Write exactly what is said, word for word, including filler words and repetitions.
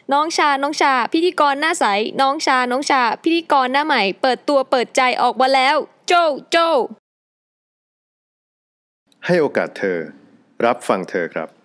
น้องชาน้องชาพิธีกรหน้าใสน้องชาน้องชาพิธีกรหน้าใหม่เปิดตัวเปิดใจออกมาแล้วโจโจให้โอกาสเธอรับฟังเธอครับ